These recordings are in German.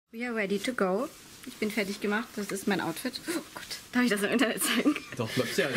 We are ready to go. Ich bin fertig gemacht. Das ist mein Outfit. Oh Gott, darf ich das im Internet zeigen? Doch, bleibst ja.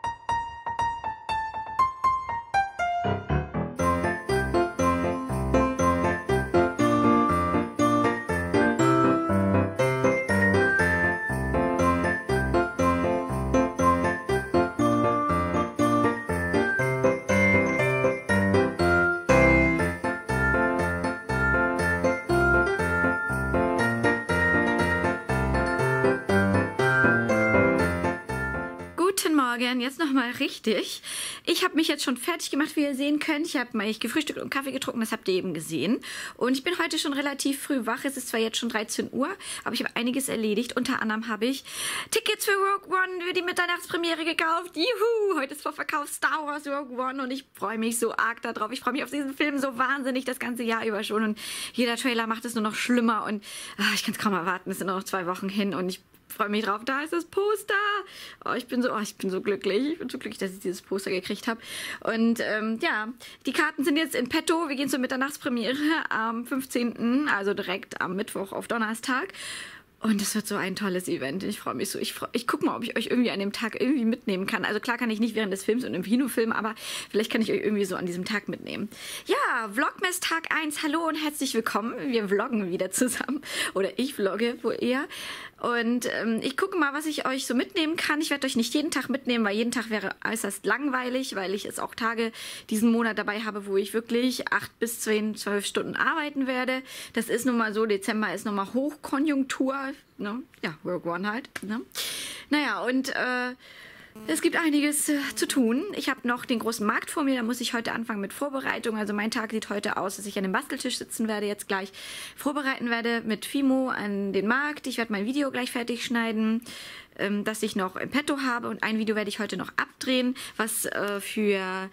Guten Morgen, jetzt nochmal richtig. Ich habe mich jetzt schon fertig gemacht, wie ihr sehen könnt. Ich habe mal gefrühstückt und Kaffee getrunken, das habt ihr eben gesehen. Und ich bin heute schon relativ früh wach. Es ist zwar jetzt schon 13 Uhr, aber ich habe einiges erledigt. Unter anderem habe ich Tickets für Rogue One für die Mitternachtspremiere gekauft. Juhu, heute ist Vorverkauf Star Wars Rogue One und ich freue mich so arg darauf. Ich freue mich auf diesen Film so wahnsinnig das ganze Jahr über schon. Und jeder Trailer macht es nur noch schlimmer und ich kann es kaum erwarten. Es sind nur noch 2 Wochen hin und ich freue mich drauf. Da ist das Poster. Ich bin so glücklich. Ich bin so glücklich, dass ich dieses Poster gekriegt habe. Und ja, die Karten sind jetzt in petto. Wir gehen zur Mitternachtspremiere am 15., also direkt am Mittwoch auf Donnerstag. Und es wird so ein tolles Event. Ich freue mich so. Ich gucke mal, ob ich euch irgendwie an dem Tag irgendwie mitnehmen kann. Also klar kann ich nicht während des Films und im Kinofilm, aber vielleicht kann ich euch irgendwie so an diesem Tag mitnehmen. Ja, Vlogmas Tag 1. Hallo und herzlich willkommen. Wir vloggen wieder zusammen. Oder ich vlogge wohl eher. Und ich gucke mal, was ich euch so mitnehmen kann. Ich werde euch nicht jeden Tag mitnehmen, weil jeden Tag wäre äußerst langweilig, weil ich es auch Tage diesen Monat dabei habe, wo ich wirklich 8 bis 10, 12 Stunden arbeiten werde. Das ist nun mal so, Dezember ist nun mal Hochkonjunktur. Ne? Ja, Rogue One halt. Ne? Naja, und es gibt einiges zu tun. Ich habe noch den großen Markt vor mir, da muss ich heute anfangen mit Vorbereitung. Also mein Tag sieht heute aus, dass ich an dem Basteltisch sitzen werde, jetzt gleich vorbereiten werde mit Fimo an den Markt. Ich werde mein Video gleich fertig schneiden, das ich noch im Petto habe. Und ein Video werde ich heute noch abdrehen, was für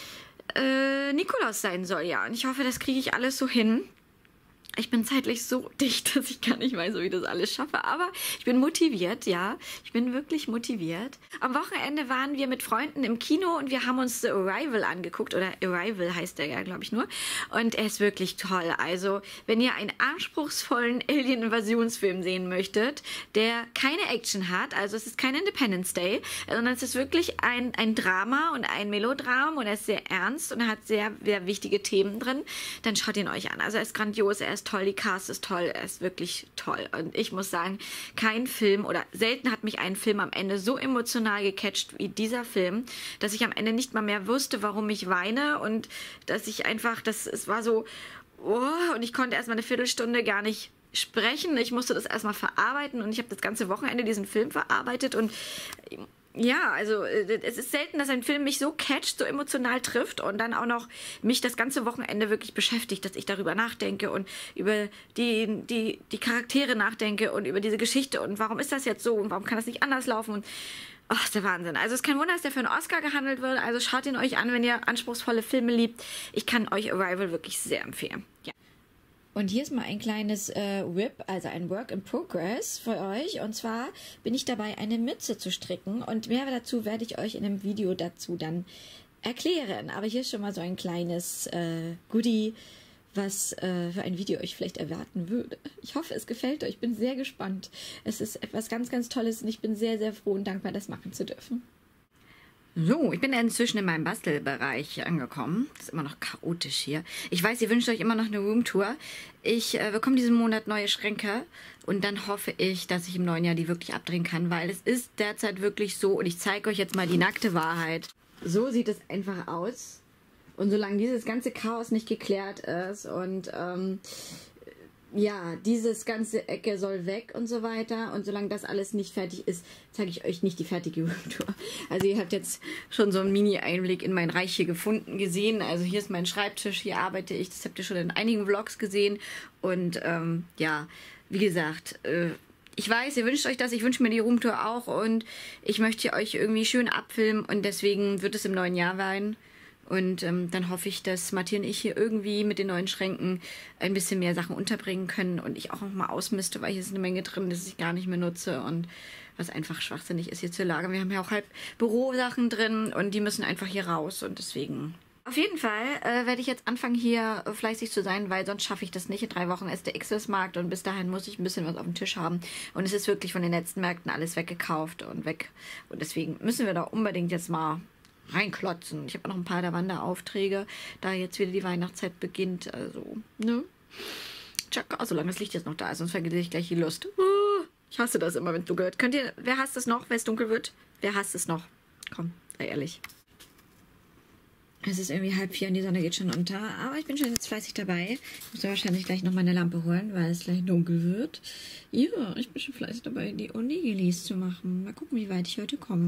Nikolaus sein soll. Ja, und ich hoffe, das kriege ich alles so hin. Ich bin zeitlich so dicht, dass ich gar nicht weiß, wie ich das alles schaffe. Aber ich bin motiviert, ja. Ich bin wirklich motiviert. Am Wochenende waren wir mit Freunden im Kino und wir haben uns The Arrival angeguckt. Oder Arrival heißt der ja, glaube ich nur. Und er ist wirklich toll. Also, wenn ihr einen anspruchsvollen Alien-Invasionsfilm sehen möchtet, der keine Action hat, also es ist kein Independence Day, sondern es ist wirklich ein Drama und ein Melodram und er ist sehr ernst und er hat sehr, sehr wichtige Themen drin, dann schaut ihn euch an. Also er ist grandios, er ist toll, die Cast ist toll, er ist wirklich toll. Und ich muss sagen, kein Film oder selten hat mich ein Film am Ende so emotional gecatcht wie dieser Film, dass ich am Ende nicht mal mehr wusste, warum ich weine und dass ich einfach, es war so, und ich konnte erst mal eine Viertelstunde gar nicht sprechen. Ich musste das erstmal verarbeiten und ich habe das ganze Wochenende diesen Film verarbeitet und ja, also es ist selten, dass ein Film mich so catcht, so emotional trifft und dann auch noch mich das ganze Wochenende wirklich beschäftigt, dass ich darüber nachdenke und über die Charaktere nachdenke und über diese Geschichte und warum ist das jetzt so und warum kann das nicht anders laufen und ach, ist der Wahnsinn. Also es ist kein Wunder, dass der für einen Oscar gehandelt wird, also schaut ihn euch an, wenn ihr anspruchsvolle Filme liebt. Ich kann euch Arrival wirklich sehr empfehlen. Ja. Und hier ist mal ein kleines RIP, also ein Work in Progress für euch. Und zwar bin ich dabei, eine Mütze zu stricken. Und mehr dazu werde ich euch in einem Video dazu dann erklären. Aber hier ist schon mal so ein kleines Goodie, was für ein Video euch vielleicht erwarten würde. Ich hoffe, es gefällt euch. Ich bin sehr gespannt. Es ist etwas ganz, ganz Tolles und ich bin sehr, sehr froh und dankbar, das machen zu dürfen. So, ich bin inzwischen in meinem Bastelbereich angekommen. Das ist immer noch chaotisch hier. Ich weiß, ihr wünscht euch immer noch eine Roomtour. Ich bekomme diesen Monat neue Schränke und dann hoffe ich, dass ich im neuen Jahr die wirklich abdrehen kann, weil es ist derzeit wirklich so und ich zeige euch jetzt mal die nackte Wahrheit. So sieht es einfach aus und solange dieses ganze Chaos nicht geklärt ist und ja, dieses ganze Ecke soll weg und so weiter. Und solange das alles nicht fertig ist, zeige ich euch nicht die fertige Roomtour. Also ihr habt jetzt schon so einen Mini-Einblick in mein Reich hier gesehen. Also hier ist mein Schreibtisch, hier arbeite ich. Das habt ihr schon in einigen Vlogs gesehen. Und ja, wie gesagt, ich weiß, ihr wünscht euch das. Ich wünsche mir die Roomtour auch. Und ich möchte euch irgendwie schön abfilmen. Und deswegen wird es im neuen Jahr sein. Und dann hoffe ich, dass Martin und ich hier irgendwie mit den neuen Schränken ein bisschen mehr Sachen unterbringen können und ich auch noch mal ausmiste, weil hier ist eine Menge drin, das ich gar nicht mehr nutze und was einfach schwachsinnig ist hier zu lagern. Wir haben ja auch halb Bürosachen drin und die müssen einfach hier raus und deswegen Auf jeden Fall werde ich jetzt anfangen, hier fleißig zu sein, weil sonst schaffe ich das nicht. In 3 Wochen ist der Xmas-Markt und bis dahin muss ich ein bisschen was auf dem Tisch haben. Und es ist wirklich von den letzten Märkten alles weggekauft und weg. Und deswegen müssen wir da unbedingt jetzt mal reinklotzen. Ich habe noch ein paar der Wanderaufträge, da jetzt wieder die Weihnachtszeit beginnt. Also, ne? Tschakka, solange das Licht jetzt noch da ist, sonst vergesse ich gleich die Lust. Ich hasse das immer, wenn es dunkel wird. Wer hasst es noch, wenn es dunkel wird? Wer hasst es noch? Komm, sei ehrlich. Es ist irgendwie 3:30 und die Sonne geht schon unter. Aber ich bin schon jetzt fleißig dabei. Ich muss wahrscheinlich gleich noch meine Lampe holen, weil es gleich dunkel wird. Ja, ich bin schon fleißig dabei, die Onigilis zu machen. Mal gucken, wie weit ich heute komme.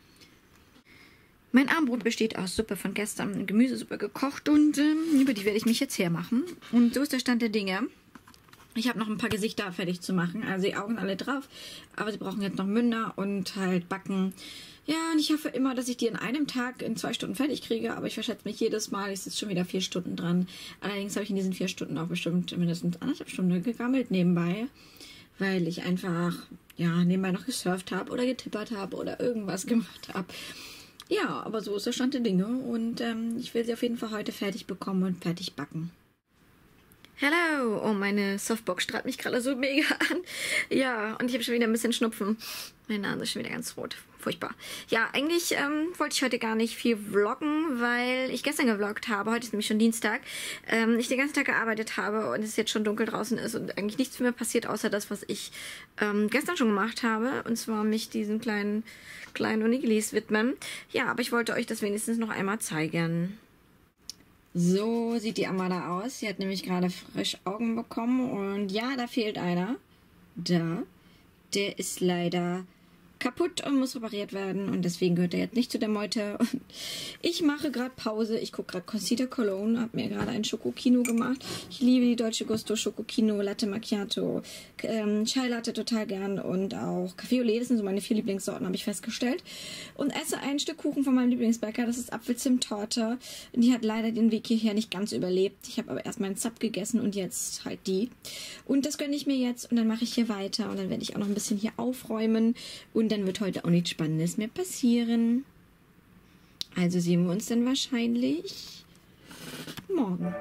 Mein Abendbrot besteht aus Suppe von gestern, Gemüsesuppe gekocht und über die werde ich mich jetzt hermachen. Und so ist der Stand der Dinge. Ich habe noch ein paar Gesichter fertig zu machen, also die Augen alle drauf, aber sie brauchen jetzt noch Münder und halt Backen. Ja, und ich hoffe immer, dass ich die in einem Tag in 2 Stunden fertig kriege, aber ich verschätze mich jedes Mal, ich sitze schon wieder 4 Stunden dran. Allerdings habe ich in diesen 4 Stunden auch bestimmt mindestens 1,5 Stunden gegammelt nebenbei, weil ich einfach, ja, nebenbei noch gesurft habe oder getippert habe oder irgendwas gemacht habe. Ja, aber so ist der Stand der Dinge und ich will sie auf jeden Fall heute fertig bekommen und fertig backen. Hello! Oh, meine Softbox strahlt mich gerade so mega an. Ja, und ich habe schon wieder ein bisschen Schnupfen. Meine Nase ist schon wieder ganz rot. Furchtbar. Ja, eigentlich wollte ich heute gar nicht viel vloggen, weil ich gestern gevloggt habe. Heute ist nämlich schon Dienstag. Ich den ganzen Tag gearbeitet habe und es jetzt schon dunkel draußen ist und eigentlich nichts mehr passiert, außer das, was ich gestern schon gemacht habe. Und zwar mich diesen kleinen Onigilis widmen. Ja, aber ich wollte euch das wenigstens noch einmal zeigen. So sieht die Amanda aus. Sie hat nämlich gerade frisch Augen bekommen. Und ja, da fehlt einer. Da. Der ist leider kaputt und muss repariert werden. Und deswegen gehört er jetzt nicht zu der Meute. Und ich mache gerade Pause. Ich gucke gerade Concealer Cologne. Habe mir gerade ein Schokokino gemacht. Ich liebe die Dolce Gusto Schokokino, Latte Macchiato, Chai Latte total gern. Und auch Café au lait. Das sind so meine 4 Lieblingssorten, habe ich festgestellt. Und esse ein Stück Kuchen von meinem Lieblingsbäcker. Das ist Apfelzimttorte. Und die hat leider den Weg hierher nicht ganz überlebt. Ich habe aber erst meinen Zap gegessen und jetzt halt die. Und das gönne ich mir jetzt. Und dann mache ich hier weiter. Und dann werde ich auch noch ein bisschen hier aufräumen. Und dann wird heute auch nichts Spannendes mehr passieren. Also sehen wir uns dann wahrscheinlich morgen.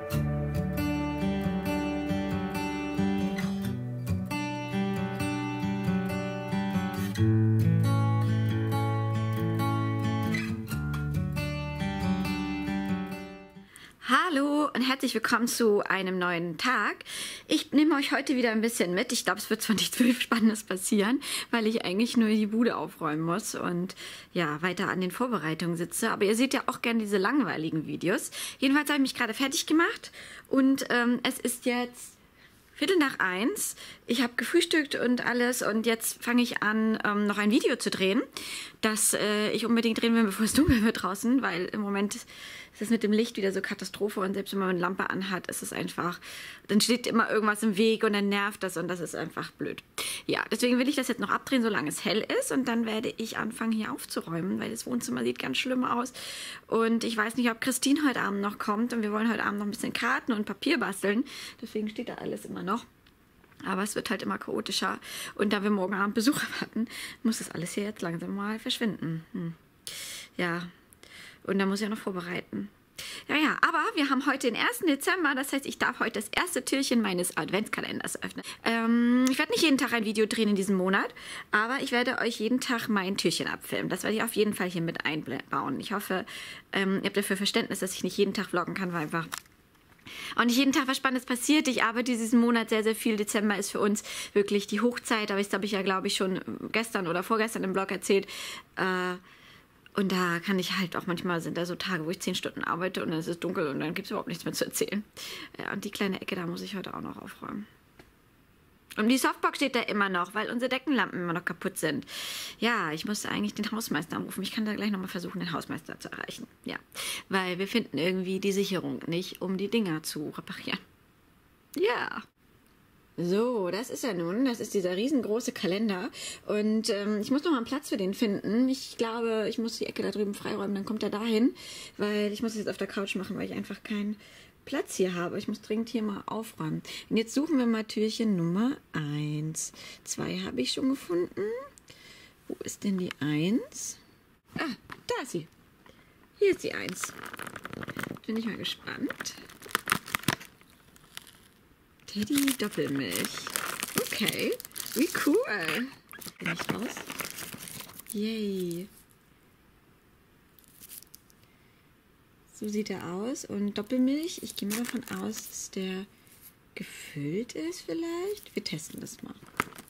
Hallo und herzlich willkommen zu einem neuen Tag. Ich nehme euch heute wieder ein bisschen mit. Ich glaube, es wird zwar nichts wirklich Spannendes passieren, weil ich eigentlich nur die Bude aufräumen muss und ja, weiter an den Vorbereitungen sitze. Aber ihr seht ja auch gerne diese langweiligen Videos. Jedenfalls habe ich mich gerade fertig gemacht und es ist jetzt 1:15. Ich habe gefrühstückt und alles und jetzt fange ich an, noch ein Video zu drehen, das ich unbedingt drehen will, bevor es dunkel wird draußen, weil im Moment ist es mit dem Licht wieder so Katastrophe und selbst wenn man eine Lampe anhat, ist es einfach, dann steht immer irgendwas im Weg und dann nervt das und das ist einfach blöd. Ja, deswegen will ich das jetzt noch abdrehen, solange es hell ist und dann werde ich anfangen hier aufzuräumen, weil das Wohnzimmer sieht ganz schlimm aus und ich weiß nicht, ob Christine heute Abend noch kommt und wir wollen heute Abend noch ein bisschen Karten und Papier basteln, deswegen steht da alles immer noch. Aber es wird halt immer chaotischer. Und da wir morgen Abend Besucher warten, muss das alles hier jetzt langsam mal verschwinden. Ja, und da muss ich ja noch vorbereiten. Ja, aber wir haben heute den 1. Dezember. Das heißt, ich darf heute das erste Türchen meines Adventskalenders öffnen. Ich werde nicht jeden Tag ein Video drehen in diesem Monat, aber ich werde euch jeden Tag mein Türchen abfilmen. Das werde ich auf jeden Fall hier mit einbauen. Ich hoffe, ihr habt dafür Verständnis, dass ich nicht jeden Tag vloggen kann, weil einfach und nicht jeden Tag was Spannendes passiert. Ich arbeite diesen Monat sehr, sehr viel. Dezember ist für uns wirklich die Hochzeit. Aber das habe ich ja, glaube ich, schon gestern oder vorgestern im Blog erzählt. Und da kann ich halt auch manchmal, sind da so Tage, wo ich 10 Stunden arbeite und dann ist es dunkel und dann gibt es überhaupt nichts mehr zu erzählen. Ja, und die kleine Ecke, da muss ich heute auch noch aufräumen. Und die Softbox steht da immer noch, weil unsere Deckenlampen immer noch kaputt sind. Ja, ich muss eigentlich den Hausmeister anrufen. Ich kann da gleich nochmal versuchen, den Hausmeister zu erreichen. Ja, weil wir finden irgendwie die Sicherung nicht, um die Dinger zu reparieren. Ja. So, das ist er nun. Das ist dieser riesengroße Kalender. Und ich muss noch mal einen Platz für den finden. Ich glaube, ich muss die Ecke da drüben freiräumen, dann kommt er dahin. Weil ich muss es jetzt auf der Couch machen, weil ich einfach keinen Platz hier habe. Ich muss dringend hier mal aufräumen. Und jetzt suchen wir mal Türchen Nummer 1. 2 habe ich schon gefunden. Wo ist denn die 1? Ah, da ist sie. Hier ist die 1. bin ich mal gespannt. Teddy Doppelmilch. Okay, wie cool. Bin ich raus? Yay. So sieht er aus. Und Doppelmilch, ich gehe mal davon aus, dass der gefüllt ist vielleicht. Wir testen das mal.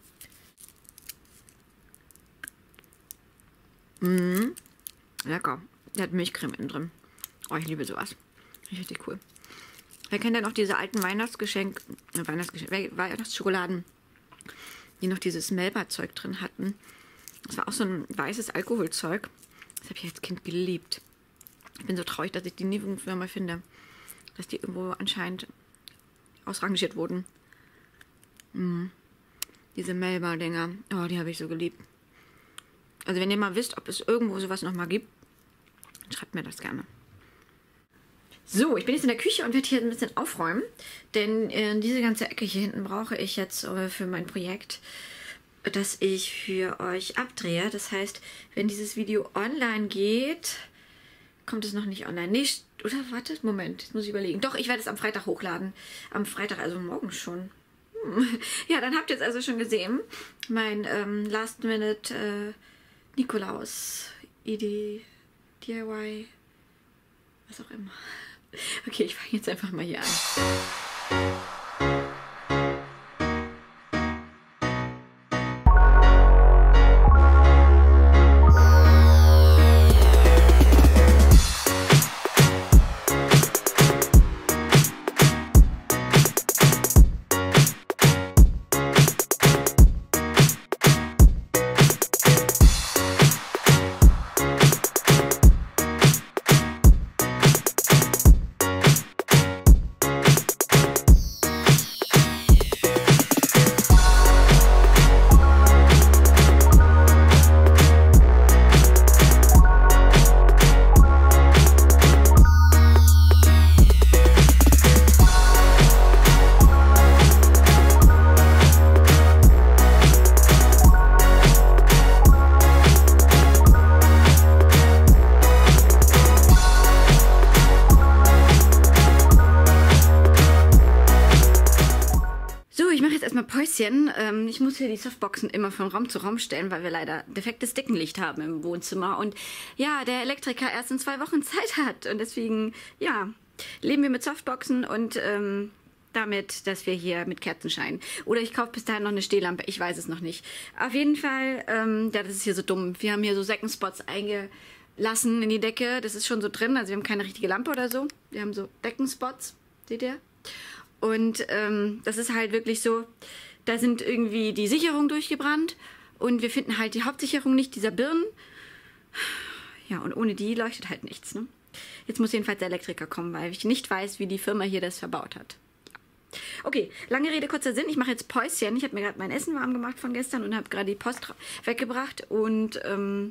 Lecker. Der hat Milchcreme innen drin. Oh, ich liebe sowas. Richtig cool. Wer kennt denn noch diese alten Weihnachtsschokoladen, die noch dieses Melba-Zeug drin hatten? Das war auch so ein weißes Alkoholzeug. Das habe ich als Kind geliebt. Ich bin so traurig, dass ich die nie irgendwann mal finde. Dass die irgendwo anscheinend ausrangiert wurden. Diese Melba-Dinger. Oh, die habe ich so geliebt. Also wenn ihr mal wisst, ob es irgendwo sowas nochmal gibt, schreibt mir das gerne. So, ich bin jetzt in der Küche und werde hier ein bisschen aufräumen. Denn diese ganze Ecke hier hinten brauche ich jetzt für mein Projekt, das ich für euch abdrehe. Das heißt, wenn dieses Video online geht, kommt es noch nicht online. Nee, oder wartet, Moment, jetzt muss ich überlegen. Doch, ich werde es am Freitag hochladen. Am Freitag, also morgen schon. Ja, dann habt ihr es also schon gesehen. Mein Last-Minute Nikolaus-Idee, DIY, was auch immer. Okay, ich fange jetzt einfach mal hier an. Päuschen. Ich muss hier die Softboxen immer von Raum zu Raum stellen, weil wir leider defektes Deckenlicht haben im Wohnzimmer. Und ja, der Elektriker erst in 2 Wochen Zeit hat. Und deswegen, ja, leben wir mit Softboxen und damit, dass wir hier mit Kerzen scheinen. Oder ich kaufe bis dahin noch eine Stehlampe. Ich weiß es noch nicht. Auf jeden Fall, ja, das ist hier so dumm. Wir haben hier so Seckenspots eingelassen in die Decke. Das ist schon so drin. Also wir haben keine richtige Lampe oder so. Wir haben so Deckenspots. Seht ihr? Und das ist halt wirklich so, da sind irgendwie die Sicherungen durchgebrannt und wir finden halt die Hauptsicherung nicht, dieser Birnen. Ja, und ohne die leuchtet halt nichts, ne? Jetzt muss jedenfalls der Elektriker kommen, weil ich nicht weiß, wie die Firma hier das verbaut hat. Okay, lange Rede, kurzer Sinn. Ich mache jetzt Päuschen. Ich habe mir gerade mein Essen warm gemacht von gestern und habe gerade die Post weggebracht und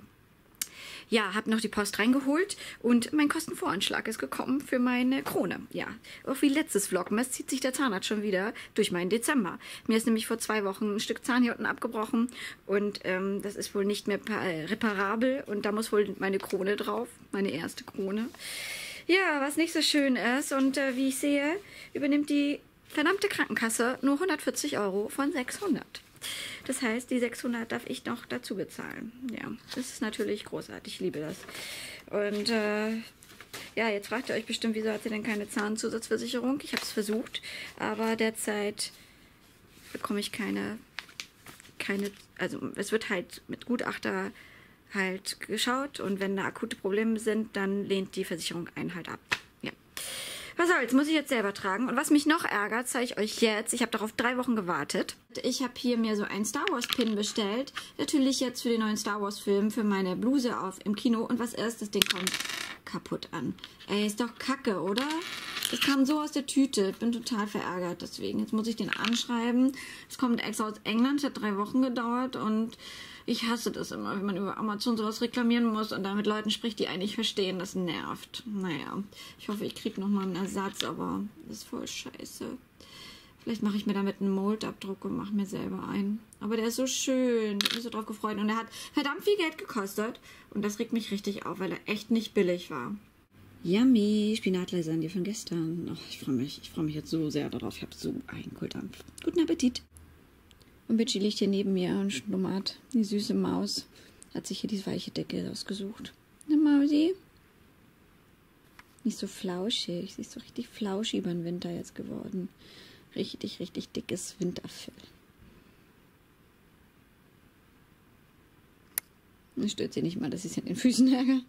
ja, habe noch die Post reingeholt und mein Kostenvoranschlag ist gekommen für meine Krone. Ja, auch wie letztes Vlogmas zieht sich der Zahnarzt schon wieder durch meinen Dezember. Mir ist nämlich vor 2 Wochen ein Stück Zahn hier unten abgebrochen und das ist wohl nicht mehr reparabel und da muss wohl meine Krone drauf, meine erste Krone. Ja, was nicht so schön ist und wie ich sehe, übernimmt die verdammte Krankenkasse nur 140 € von 600. Das heißt, die 600 darf ich noch dazu bezahlen. Ja, das ist natürlich großartig. Ich liebe das. Und ja, jetzt fragt ihr euch bestimmt, wieso hat sie denn keine Zahnzusatzversicherung? Ich habe es versucht, aber derzeit bekomme ich keine, also es wird halt mit Gutachter halt geschaut und wenn da akute Probleme sind, dann lehnt die Versicherung einen halt ab. Ja. Was soll's, muss ich jetzt selber tragen. Und was mich noch ärgert, zeige ich euch jetzt. Ich habe darauf 3 Wochen gewartet. Ich habe hier mir so einen Star Wars Pin bestellt. Natürlich jetzt für den neuen Star Wars Film, für meine Bluse im Kino. Und was ist, das Ding kommt kaputt an. Ey, ist doch kacke, oder? Das kam so aus der Tüte. Ich bin total verärgert deswegen. Jetzt muss ich den anschreiben. Es kommt extra aus England. Es hat 3 Wochen gedauert und ich hasse das immer, wenn man über Amazon sowas reklamieren muss und da mit Leuten spricht, die eigentlich verstehen. Das nervt. Naja, ich hoffe, ich kriege nochmal einen Ersatz, aber das ist voll scheiße. Vielleicht mache ich mir damit einen Moldabdruck und mache mir selber einen. Aber der ist so schön. Ich habe mich so drauf gefreut. Und er hat verdammt viel Geld gekostet. Und das regt mich richtig auf, weil er echt nicht billig war. Yummy, Spinatlasagne von gestern. Oh, ich freue mich jetzt so sehr darauf. Ich habe so einen Kohldampf. Guten Appetit. Und Bitchy liegt hier neben mir und schlummert. Die süße Maus hat sich hier die weiche Decke ausgesucht. Eine Mausi. Nicht so flauschig. Sie ist so richtig flauschig über den Winter jetzt geworden. Richtig, richtig dickes Winterfell. Das stört sie nicht mal, dass sie es an den Füßen ärgert.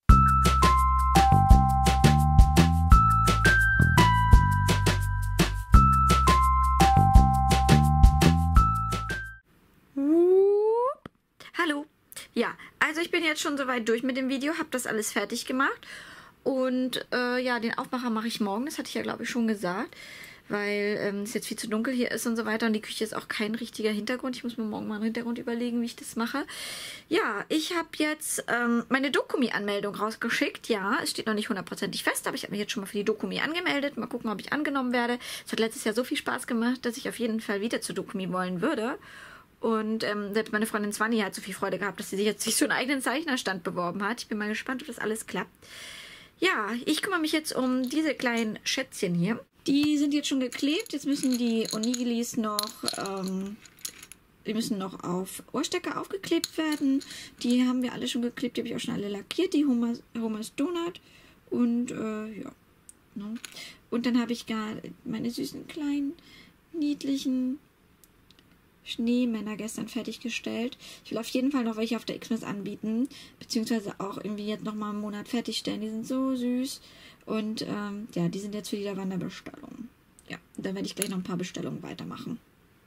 Hallo. Ja, also ich bin jetzt schon soweit durch mit dem Video, habe das alles fertig gemacht. Und ja, den Aufmacher mache ich morgen, das hatte ich ja, glaube ich, schon gesagt. Weil es jetzt viel zu dunkel hier ist und so weiter. Und die Küche ist auch kein richtiger Hintergrund. Ich muss mir morgen mal einen Hintergrund überlegen, wie ich das mache. Ja, ich habe jetzt meine Dokumi-Anmeldung rausgeschickt. Ja, es steht noch nicht hundertprozentig fest, aber ich habe mich jetzt schon mal für die Dokumi angemeldet. Mal gucken, ob ich angenommen werde. Es hat letztes Jahr so viel Spaß gemacht, dass ich auf jeden Fall wieder zu Dokumi wollen würde. Und selbst meine Freundin Swanny hat so viel Freude gehabt, dass sie sich jetzt so einen eigenen Zeichnerstand beworben hat. Ich bin mal gespannt, ob das alles klappt. Ja, ich kümmere mich jetzt um diese kleinen Schätzchen hier. Die sind jetzt schon geklebt. Jetzt müssen die Onigilis noch, die müssen noch auf Ohrstecker aufgeklebt werden. Die haben wir alle schon geklebt. Die habe ich auch schon alle lackiert. Die Homer's Donut. Und ja. Ne? Und dann habe ich gar meine süßen kleinen, niedlichen Schneemänner gestern fertiggestellt. Ich will auf jeden Fall noch welche auf der Xmas anbieten, beziehungsweise auch irgendwie jetzt nochmal einen Monat fertigstellen. Die sind so süß und ja, die sind jetzt für die Lavanda-Bestellung. Ja, und dann werde ich gleich noch ein paar Bestellungen weitermachen.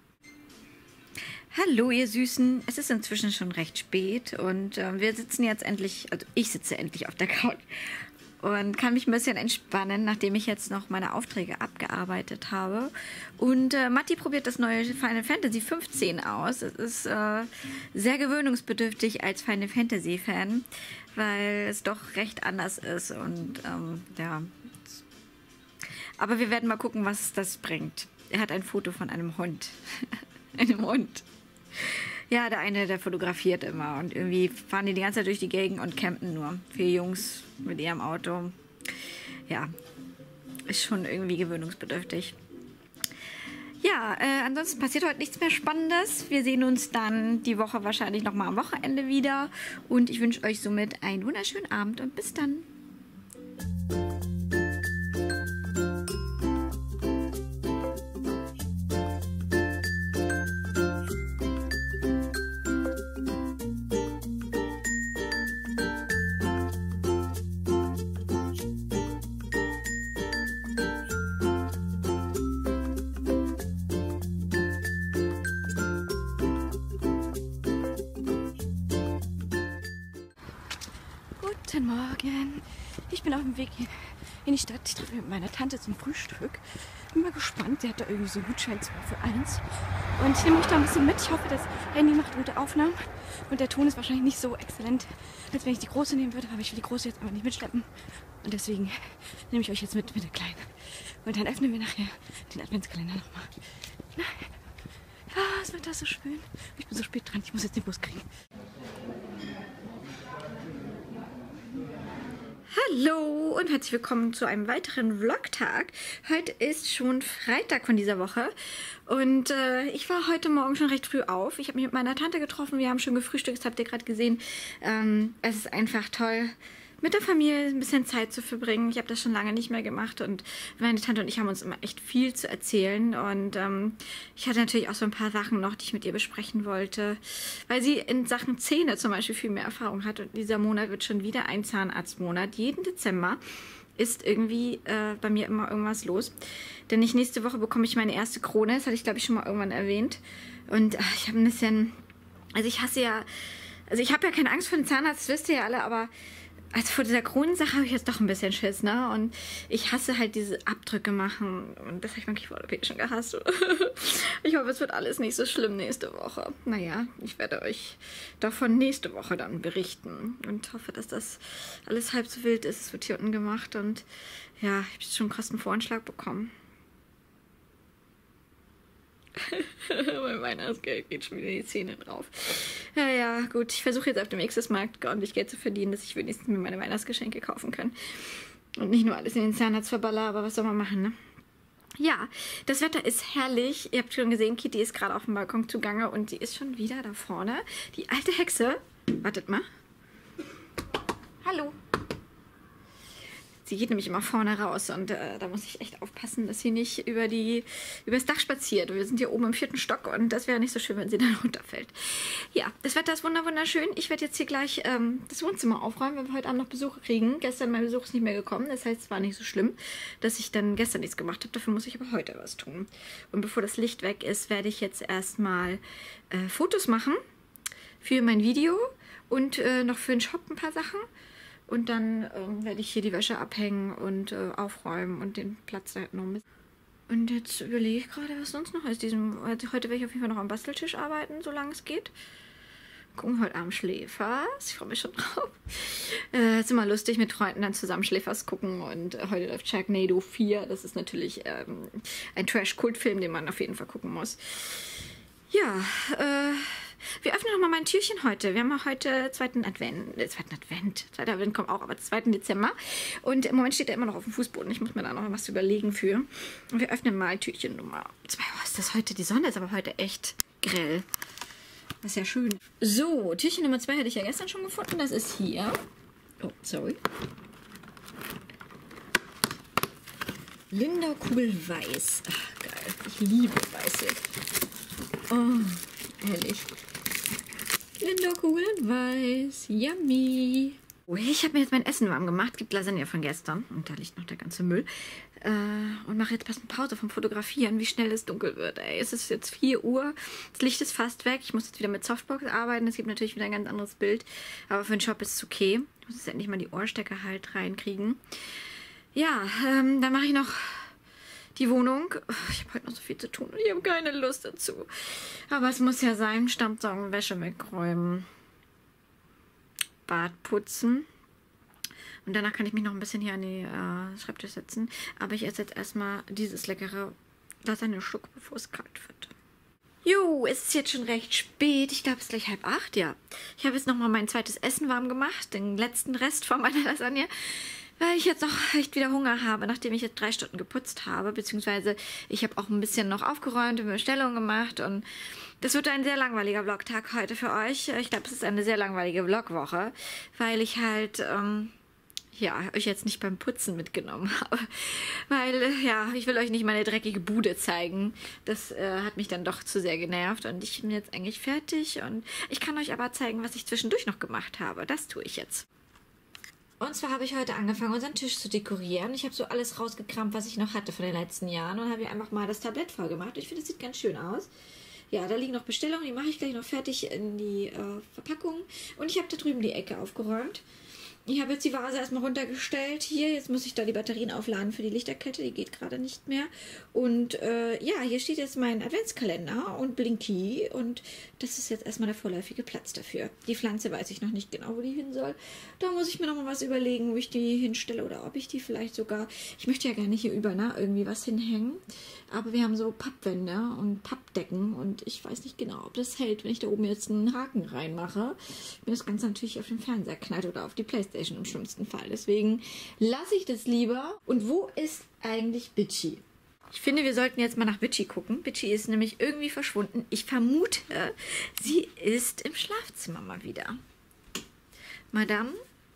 Hallo ihr Süßen, es ist inzwischen schon recht spät und wir sitzen jetzt endlich, also ich sitze endlich auf der Couch und kann mich ein bisschen entspannen, nachdem ich jetzt noch meine Aufträge abgearbeitet habe. Und Matti probiert das neue Final Fantasy 15 aus. Es ist sehr gewöhnungsbedürftig als Final Fantasy Fan, weil es doch recht anders ist. Und ja, aber wir werden mal gucken, was das bringt. Er hat ein Foto von einem Hund. Einem Hund. Ja, der eine, der fotografiert immer und irgendwie fahren die ganze Zeit durch die Gegend und campen nur. 4 Jungs mit ihrem Auto. Ja, ist schon irgendwie gewöhnungsbedürftig. Ja, ansonsten passiert heute nichts mehr Spannendes. Wir sehen uns dann die Woche wahrscheinlich nochmal am Wochenende wieder. Und ich wünsche euch somit einen wunderschönen Abend und bis dann. Guten Morgen. Ich bin auf dem Weg in die Stadt. Ich treffe mich mit meiner Tante zum Frühstück. Bin mal gespannt. Sie hat da irgendwie so einen Gutschein 2 für 1. Und ich nehme euch da ein bisschen mit. Ich hoffe, das Handy macht gute Aufnahmen. Und der Ton ist wahrscheinlich nicht so exzellent, als wenn ich die große nehmen würde. Aber ich will die große jetzt aber nicht mitschleppen. Und deswegen nehme ich euch jetzt mit der kleinen. Und dann öffnen wir nachher den Adventskalender nochmal. Ja, es wird da so schön. Ich bin so spät dran. Ich muss jetzt den Bus kriegen. Hallo und herzlich willkommen zu einem weiteren Vlogtag. Heute ist schon Freitag von dieser Woche und ich war heute Morgen schon recht früh auf. Ich habe mich mit meiner Tante getroffen, wir haben schon gefrühstückt, das habt ihr gerade gesehen. Es ist einfach toll, mit der Familie ein bisschen Zeit zu verbringen. Ich habe das schon lange nicht mehr gemacht und meine Tante und ich haben uns immer echt viel zu erzählen. Und ich hatte natürlich auch so ein paar Sachen noch, die ich mit ihr besprechen wollte, weil sie in Sachen Zähne zum Beispiel viel mehr Erfahrung hat. Und dieser Monat wird schon wieder ein Zahnarztmonat. Jeden Dezember ist irgendwie bei mir immer irgendwas los. Denn nächste Woche bekomme ich meine erste Krone. Das hatte ich, glaube ich, schon mal irgendwann erwähnt. Und ich habe ein bisschen, also ich hasse ja, also ich habe ja keine Angst vor dem Zahnarzt, das wisst ihr ja alle, aber also vor dieser Kronensache habe ich jetzt doch ein bisschen Schiss, ne? Und ich hasse halt diese Abdrücke machen. Und das habe ich beim Kiefer-OP schon gehasst. Ich hoffe, es wird alles nicht so schlimm nächste Woche. Naja, ich werde euch davon nächste Woche dann berichten. Und hoffe, dass das alles halb so wild ist. Es wird hier unten gemacht. Und ja, ich habe jetzt schon einen Kostenvoranschlag bekommen. Mein Weihnachtsgeld geht schon wieder die Zähne drauf. Ja, gut. Ich versuche jetzt auf dem Xmas-Markt ordentlich Geld zu verdienen, dass ich wenigstens mir meine Weihnachtsgeschenke kaufen kann. Und nicht nur alles in den Zahnarzt verballer, aber was soll man machen, ne? Ja, das Wetter ist herrlich. Ihr habt schon gesehen, Kitty ist gerade auf dem Balkon zugange und sie ist schon wieder da vorne. Die alte Hexe. Wartet mal. Hallo. Sie geht nämlich immer vorne raus und da muss ich echt aufpassen, dass sie nicht übers Dach spaziert. Wir sind hier oben im 4. Stock und das wäre nicht so schön, wenn sie dann runterfällt. Ja, das Wetter ist wunderschön. Ich werde jetzt hier gleich das Wohnzimmer aufräumen, weil wir heute Abend noch Besuch kriegen. Gestern mein Besuch ist nicht mehr gekommen, das heißt, es war nicht so schlimm, dass ich dann gestern nichts gemacht habe. Dafür muss ich aber heute was tun. Und bevor das Licht weg ist, werde ich jetzt erstmal Fotos machen für mein Video und noch für den Shop ein paar Sachen. Und dann werde ich hier die Wäsche abhängen und aufräumen und den Platz da noch mit. Und jetzt überlege ich gerade, was sonst noch ist. Heute werde ich auf jeden Fall noch am Basteltisch arbeiten, solange es geht. Gucken heute Abend Schläfers. Ich freue mich schon drauf. Ist immer lustig, mit Freunden dann zusammen Schläfers gucken. Und heute läuft Sharknado 4. Das ist natürlich ein Trash-Kult-Film, den man auf jeden Fall gucken muss. Ja, wir öffnen nochmal mein Türchen heute. Wir haben auch heute zweiten Advent. Zweiter Advent kommt auch, aber 2. Dezember. Und im Moment steht er immer noch auf dem Fußboden. Ich muss mir da noch was überlegen für. Und wir öffnen mal Türchen Nummer 2. Oh, ist das heute? Die Sonne ist aber heute echt grell. Das ist ja schön. So, Türchen Nummer 2 hatte ich ja gestern schon gefunden. Das ist hier. Oh, sorry. Linderkugel weiß. Ach, geil. Ich liebe weiße. Oh, herrlich. Linderkugel weiß. Yummy. Oh, ich habe mir jetzt mein Essen warm gemacht. Es gibt Lasagne von gestern. Und da liegt noch der ganze Müll. Und mache jetzt passend Pause vom Fotografieren, wie schnell es dunkel wird. Ey, es ist jetzt 4 Uhr. Das Licht ist fast weg. Ich muss jetzt wieder mit Softbox arbeiten. Es gibt natürlich wieder ein ganz anderes Bild. Aber für den Shop ist es okay. Ich muss jetzt endlich mal die Ohrstecker halt reinkriegen. Ja, dann mache ich noch die Wohnung. Ich habe heute noch so viel zu tun und ich habe keine Lust dazu. Aber es muss ja sein. Staubsaugen, Wäsche wegräumen, Bad putzen. Und danach kann ich mich noch ein bisschen hier an die Schreibtisch setzen. Aber ich esse jetzt erstmal dieses leckere Lasagne-Stück, bevor es kalt wird. Jo, es ist jetzt schon recht spät. Ich glaube, es ist gleich 7:30, ja. Ich habe jetzt nochmal mein zweites Essen warm gemacht. Den letzten Rest von meiner Lasagne. Weil ich jetzt noch echt wieder Hunger habe, nachdem ich jetzt 3 Stunden geputzt habe. Beziehungsweise ich habe auch ein bisschen noch aufgeräumt und Bestellungen gemacht. Und das wird ein sehr langweiliger Vlogtag heute für euch. Ich glaube, es ist eine sehr langweilige Vlogwoche, weil ich halt ja, euch jetzt nicht beim Putzen mitgenommen habe. Weil, ja, ich will euch nicht meine dreckige Bude zeigen. Das hat mich dann doch zu sehr genervt und ich bin jetzt eigentlich fertig. Und ich kann euch aber zeigen, was ich zwischendurch noch gemacht habe. Das tue ich jetzt. Und zwar habe ich heute angefangen, unseren Tisch zu dekorieren. Ich habe so alles rausgekramt, was ich noch hatte von den letzten Jahren und habe hier einfach mal das Tablett voll gemacht. Ich finde, das sieht ganz schön aus. Ja, da liegen noch Bestellungen, die mache ich gleich noch fertig in die Verpackung. Und ich habe da drüben die Ecke aufgeräumt. Ich habe jetzt die Vase erstmal runtergestellt. Hier, jetzt muss ich da die Batterien aufladen für die Lichterkette. Die geht gerade nicht mehr. Und ja, hier steht jetzt mein Adventskalender und Blinky. Und das ist jetzt erstmal der vorläufige Platz dafür. Die Pflanze weiß ich noch nicht genau, wo die hin soll. Da muss ich mir noch mal was überlegen, wo ich die hinstelle oder ob ich die vielleicht sogar... Ich möchte ja gerne hier über irgendwie was hinhängen. Aber wir haben so Pappwände und Pappdecken. Und ich weiß nicht genau, ob das hält, wenn ich da oben jetzt einen Haken reinmache. Mir das Ganze natürlich auf den Fernseher knallt oder auf die Playstation im schlimmsten Fall. Deswegen lasse ich das lieber. Und wo ist eigentlich Bitchy? Ich finde, wir sollten jetzt mal nach Bitchy gucken. Bitchy ist nämlich irgendwie verschwunden. Ich vermute, sie ist im Schlafzimmer mal wieder. Madame?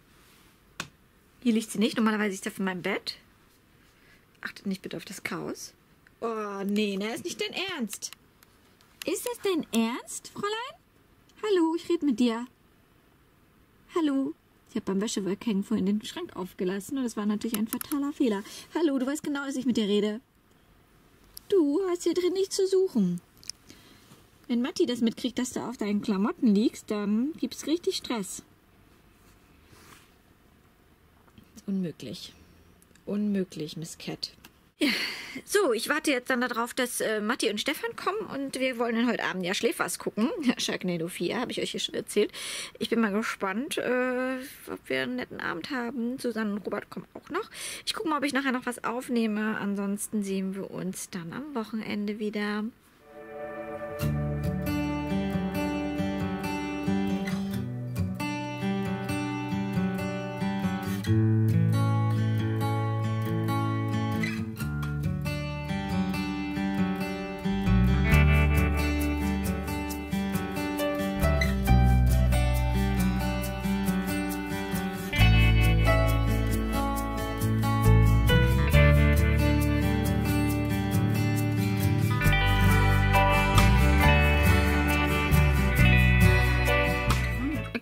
Hier liegt sie nicht. Normalerweise ist sie auf meinem Bett. Achtet nicht bitte auf das Chaos. Oh, nee, ne? Ist nicht dein Ernst. Ist das dein Ernst, Fräulein? Hallo, ich rede mit dir. Hallo. Ich habe beim Wäscheweghängen vorhin den Schrank aufgelassen und das war natürlich ein fataler Fehler. Hallo, du weißt genau, dass ich mit dir rede. Du hast hier drin nichts zu suchen. Wenn Matti das mitkriegt, dass du auf deinen Klamotten liegst, dann gibt's richtig Stress. Unmöglich. Unmöglich, Miss Cat. Ja, so, ich warte jetzt dann darauf, dass Matti und Stefan kommen und wir wollen dann heute Abend ja Schläfers gucken. Sharknado 4, habe ich euch hier schon erzählt. Ich bin mal gespannt, ob wir einen netten Abend haben. Susanne und Robert kommen auch noch. Ich gucke mal, ob ich nachher noch was aufnehme. Ansonsten sehen wir uns dann am Wochenende wieder.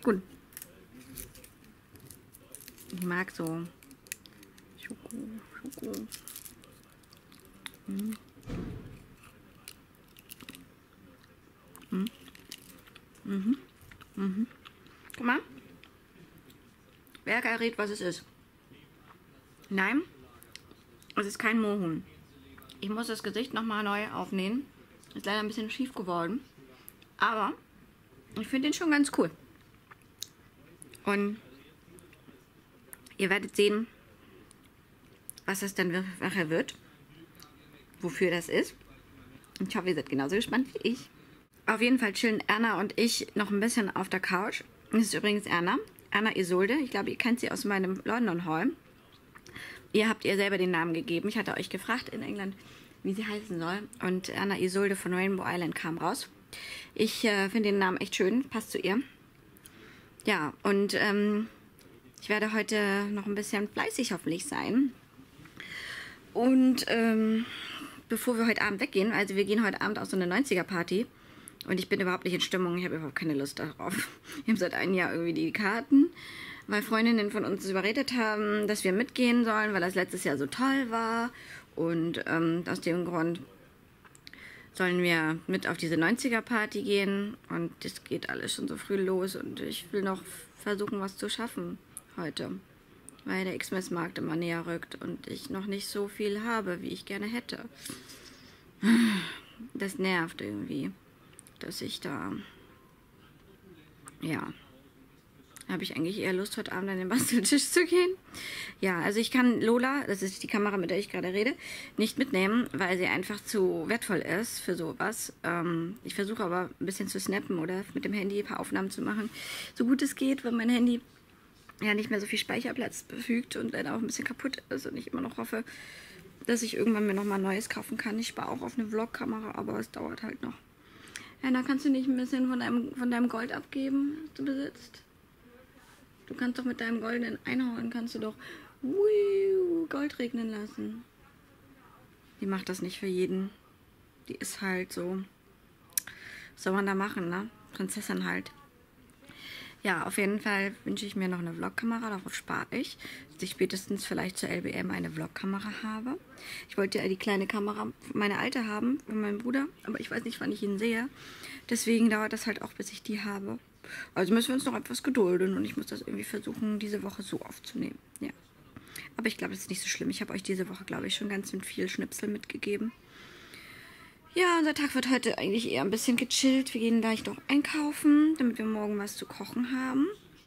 gut. Ich mag so Schoko. Mhm. Mhm. Mhm. Guck mal. Wer errät, was es ist? Nein, es ist kein Moorhuhn. Ich muss das Gesicht nochmal neu aufnähen. Ist leider ein bisschen schief geworden. Aber ich finde den schon ganz cool. Und ihr werdet sehen, was das dann nachher wird. Wofür das ist. Und ich hoffe, ihr seid genauso gespannt wie ich. Auf jeden Fall chillen Erna und ich noch ein bisschen auf der Couch. Das ist übrigens Erna. Erna Isolde. Ich glaube, ihr kennt sie aus meinem London Haul. Ihr habt ihr selber den Namen gegeben. Ich hatte euch gefragt in England, wie sie heißen soll. Und Erna Isolde von Rainbow Island kam raus. Ich finde den Namen echt schön. Passt zu ihr. Ja, und ich werde heute noch ein bisschen fleißig hoffentlich sein. Und bevor wir heute Abend weggehen, also wir gehen heute Abend auf so eine 90er-Party. Und ich bin überhaupt nicht in Stimmung. Ich habe überhaupt keine Lust darauf. Wir haben seit einem Jahr irgendwie die Karten, weil Freundinnen von uns überredet haben, dass wir mitgehen sollen, weil das letztes Jahr so toll war. Und aus dem Grund sollen wir mit auf diese 90er-Party gehen. Und das geht alles schon so früh los. Und ich will noch versuchen, was zu schaffen heute. Weil der Xmas-Markt immer näher rückt und ich noch nicht so viel habe, wie ich gerne hätte. Das nervt irgendwie, dass ich da... Ja... Habe ich eigentlich eher Lust, heute Abend an den Basteltisch zu gehen. Ja, also ich kann Lola, das ist die Kamera, mit der ich gerade rede, nicht mitnehmen, weil sie einfach zu wertvoll ist für sowas. Ich versuche aber ein bisschen zu snappen oder mit dem Handy ein paar Aufnahmen zu machen, so gut es geht, weil mein Handy ja nicht mehr so viel Speicherplatz verfügt und leider auch ein bisschen kaputt ist und ich immer noch hoffe, dass ich irgendwann mir nochmal ein neues kaufen kann. Ich spare auch auf eine Vlog-Kamera, aber es dauert halt noch. Ja, da kannst du nicht ein bisschen von deinem Gold abgeben, das du besitzt? Du kannst doch mit deinem goldenen Einhorn, kannst du doch Gold regnen lassen. Die macht das nicht für jeden. Die ist halt so, was soll man da machen, ne? Prinzessin halt. Ja, auf jeden Fall wünsche ich mir noch eine Vlogkamera, darauf spare ich, dass ich spätestens vielleicht zur LBM eine Vlogkamera habe. Ich wollte ja die kleine Kamera, meine alte haben, von meinem Bruder, aber ich weiß nicht, wann ich ihn sehe. Deswegen dauert das halt auch, bis ich die habe. Also müssen wir uns noch etwas gedulden und ich muss das irgendwie versuchen, diese Woche so aufzunehmen. Ja. Aber ich glaube, das ist nicht so schlimm. Ich habe euch diese Woche, glaube ich, schon ganz viel Schnipsel mitgegeben. Ja, unser Tag wird heute eigentlich eher ein bisschen gechillt. Wir gehen gleich noch einkaufen, damit wir morgen was zu kochen haben.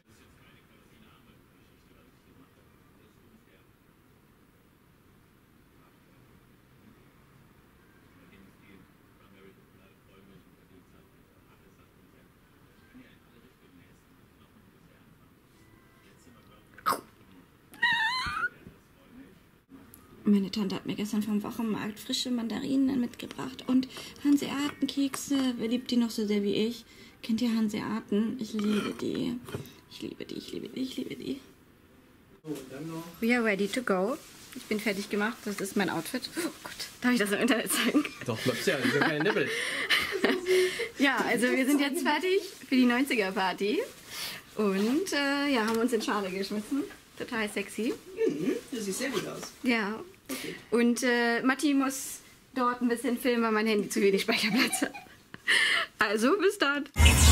Meine Tante hat mir gestern vom Wochenmarkt frische Mandarinen mitgebracht und Hanseatenkekse. Wer liebt die noch so sehr wie ich? Kennt ihr Hanseaten? Ich liebe die. Ich liebe die, ich liebe die, ich liebe die. We are ready to go. Ich bin fertig gemacht. Das ist mein Outfit. Oh Gott, darf ich das im Internet zeigen? Doch, bleibst ja, das ist ja keine Nippel. Ja, also wir sind jetzt fertig für die 90er-Party. Und ja, haben uns in Schale geschmissen. Total sexy. Mhm, das sieht sehr gut aus. Ja. Okay. Und Matti muss dort ein bisschen filmen, weil mein Handy zu wenig Speicherplatz hat. Also, bis dann.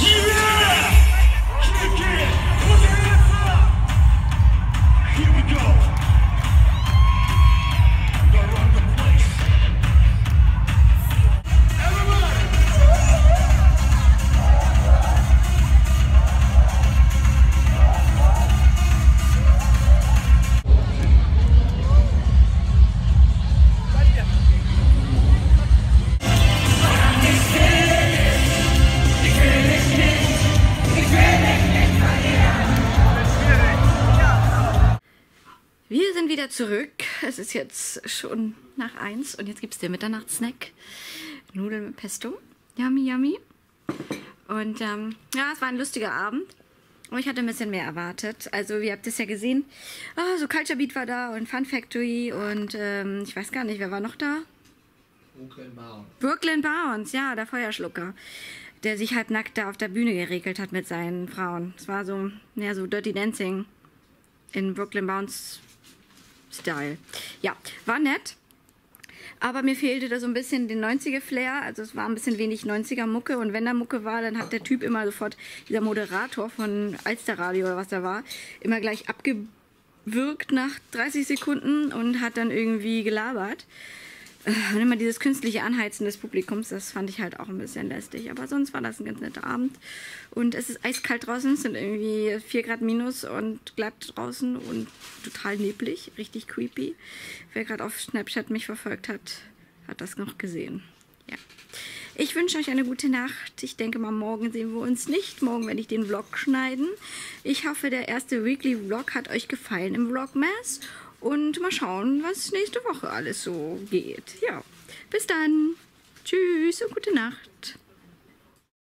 Wir sind wieder zurück. Es ist jetzt schon nach 1 und jetzt gibt es den Mitternachtssnack. Nudeln mit Pesto. Yummy, yummy. Und ja, es war ein lustiger Abend. Aber ich hatte ein bisschen mehr erwartet. Also, ihr habt es ja gesehen. Oh, so Culture Beat war da und Fun Factory und ich weiß gar nicht, wer war noch da? Brooklyn Bound. Brooklyn Bounce, ja, der Feuerschlucker. der sich halbnackt da auf der Bühne geregelt hat mit seinen Frauen. Es war so, ja, so Dirty Dancing in Brooklyn Bounce Style. Ja, war nett. Aber mir fehlte da so ein bisschen den 90er-Flair. Also es war ein bisschen wenig 90er-Mucke. Und wenn da Mucke war, dann hat der Typ immer sofort, dieser Moderator von Alsterradio oder was da war, immer gleich abgewürgt nach 30 Sekunden und hat dann irgendwie gelabert. Und immer dieses künstliche Anheizen des Publikums, das fand ich halt auch ein bisschen lästig. Aber sonst war das ein ganz netter Abend. Und es ist eiskalt draußen, es sind irgendwie 4 Grad minus und glatt draußen und total neblig, richtig creepy. Wer gerade auf Snapchat mich verfolgt hat, hat das noch gesehen. Ja. Ich wünsche euch eine gute Nacht. Ich denke mal, morgen sehen wir uns nicht. Morgen werde ich den Vlog schneiden. Ich hoffe, der erste Weekly Vlog hat euch gefallen im Vlogmas. Und mal schauen, was nächste Woche alles so geht. Ja, bis dann. Tschüss und gute Nacht.